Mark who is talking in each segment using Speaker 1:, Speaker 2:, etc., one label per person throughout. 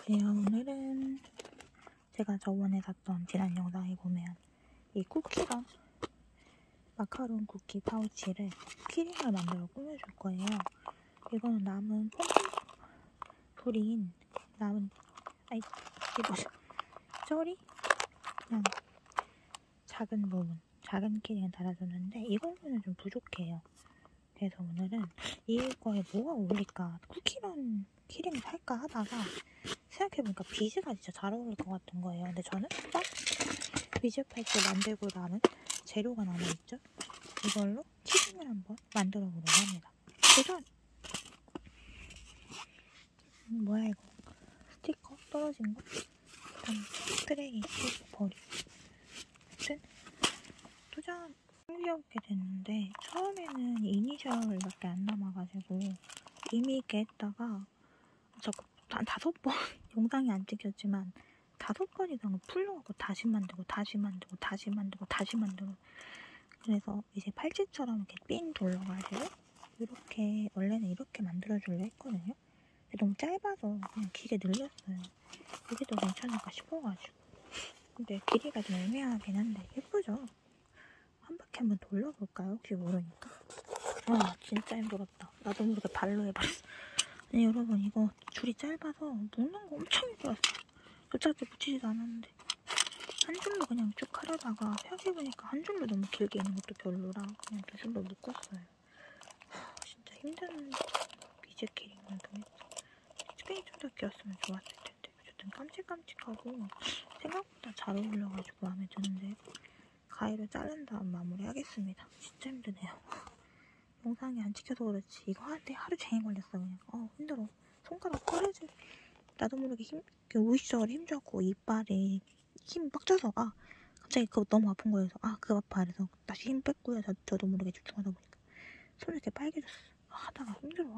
Speaker 1: 안녕하세요. 오늘은 제가 저번에 샀던 지난 영상에 보면 이 쿠키랑 마카롱 쿠키 파우치를 키링을 만들어 꾸며줄 거예요. 이거는 남은 폼풀인 이게 뭐죠? 쩌리? 그냥 작은 부분, 작은 키링을 달아줬는데 이걸로는 좀 부족해요. 그래서 오늘은 이거에 뭐가 어울릴까? 쿠키랑 키링을 살까 하다가 생각해보니까 비즈가 진짜 잘 어울릴 것 같은 거예요. 근데 저는 딱 비즈 팔찌 만들고 남은 재료가 남아있죠? 이걸로 키링을 한번 만들어 보려고 합니다. 도전! 뭐야 이거? 스티커 떨어진 거? 일단 쓰레기 씻고 버리고. 하여튼 도전! 숨겨오게 됐는데 처음에는 이니셜밖에 안 남아가지고 의미 있게 했다가 자꾸 한 5번 영상이 안 찍혔지만 5번 이상은 풀려갖고 다시 만들고 그래서 이제 팔찌처럼 이렇게 삥 돌려가지고 이렇게 원래는 이렇게 만들어주려 했거든요. 근데 너무 짧아서 그냥 길게 늘렸어요. 이게 더 괜찮을까 싶어가지고. 근데 길이가 좀 애매하긴 한데 예쁘죠? 한 바퀴 한번 돌려볼까요? 혹시 모르니까. 와 진짜 힘들었다. 나도 모르게 발로 해버렸어. 아니 여러분 이거 줄이 짧아서 묶는 거 엄청 힘들었어요. 도착지 붙이지도 않았는데 한 줄로 그냥 쭉 하려다가 생각해보니까 한 줄로 너무 길게 있는 것도 별로라 그냥 2줄로 묶었어요. 진짜 힘든 비즈 키링을 통해서 스크린이 좀 더 길었으면 좋았을 텐데 어쨌든 깜찍깜찍하고 생각보다 잘 어울려가지고 마음에 드는데 가위로 자른 다음 마무리하겠습니다. 진짜 힘드네요. 영상이 안 찍혀서 그렇지 이거 하는데 하루 종일 걸렸어. 그냥 힘들어. 손가락 꺼내지 나도 모르게 우이시적으로 힘줘갖고 이빨에 힘 빡쳐서가 갑자기 그거 너무 아픈 거여서 그거 아파. 그래서 다시 힘 뺐고요. 저도 모르게 집중하다 보니까 손이 이렇게 빨개졌어. 하다가 힘들어.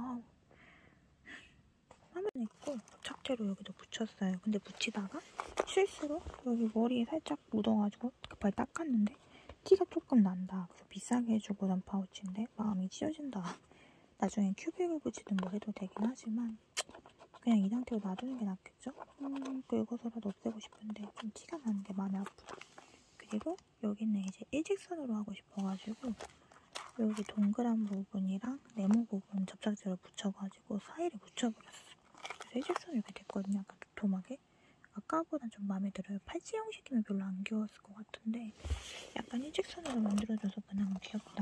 Speaker 1: 화면 있고 착제로 여기도 붙였어요. 근데 붙이다가 실수로 여기 머리에 살짝 묻어가지고 급하게 닦았는데 티가 조금 난다. 그래서 비싸게 해주고 난 파우치인데 마음이 찢어진다. 나중에 큐빅을 붙이든 뭐 해도 되긴 하지만 그냥 이 상태로 놔두는 게 낫겠죠? 긁어서라도 없애고 싶은데 좀 티가 나는 게 마음이 아프다. 그리고 여기는 이제 일직선으로 하고 싶어가지고 여기 동그란 부분이랑 네모 부분 접착제로 붙여가지고 사이를 붙여버렸어. 그래서 일직선이 이렇게 됐거든요. 약간 도톰하게. 아까보단 좀 마음에 들어요. 팔찌 형식이면 별로 안 귀여웠을 것 같은데 약간 일직선으로 만들어줘서 그나마 귀엽다.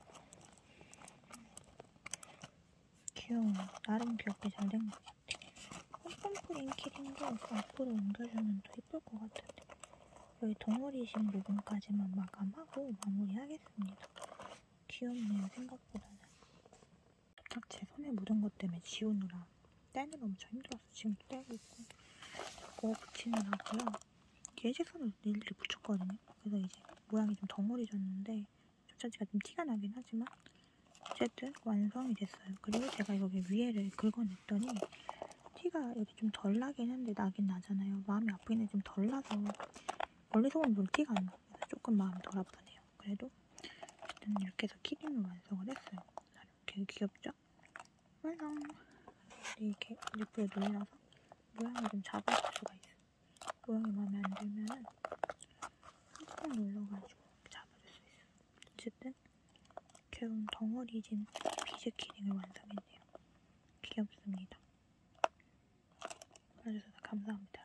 Speaker 1: 귀여워. 나름 귀엽게 잘 된 것 같아. 폼폼프린 키링도 앞으로 옮겨주면 더 예쁠 것 같은데 여기 덩어리신 부분까지만 마감하고 마무리하겠습니다. 귀엽네요. 생각보다는. 딱 제 손에 묻은 것 때문에 지우느라 떼느라 엄청 힘들었어. 지금도 떼고 있고 그거 붙이느라고요. 일직선으로 일일이 붙였거든요. 그래서 이제 모양이 좀 덩어리졌는데 접착제가 좀 티가 나긴 하지만 어쨌든 완성이 됐어요. 그리고 제가 여기 위에를 긁어냈더니 티가 여기 좀 덜 나긴 한데 나긴 나잖아요. 마음이 아프긴 해. 좀 덜 나서 멀리서 보면 별 티가 안 나. 그래서 조금 마음이 덜 아프네요. 그래도 어쨌든 이렇게 해서 키링을 완성을 했어요. 되게 귀엽죠? 완성! 이렇게 립을 눌러서 모양을 좀 잡아줄 수가 있어요. 모양이 마음에 안 들면은 꾹꾹 눌러가지고 잡아줄 수 있어요. 어쨌든 귀여운 덩어리진 비즈 키링을 완성했네요. 귀엽습니다. 봐주셔서 감사합니다.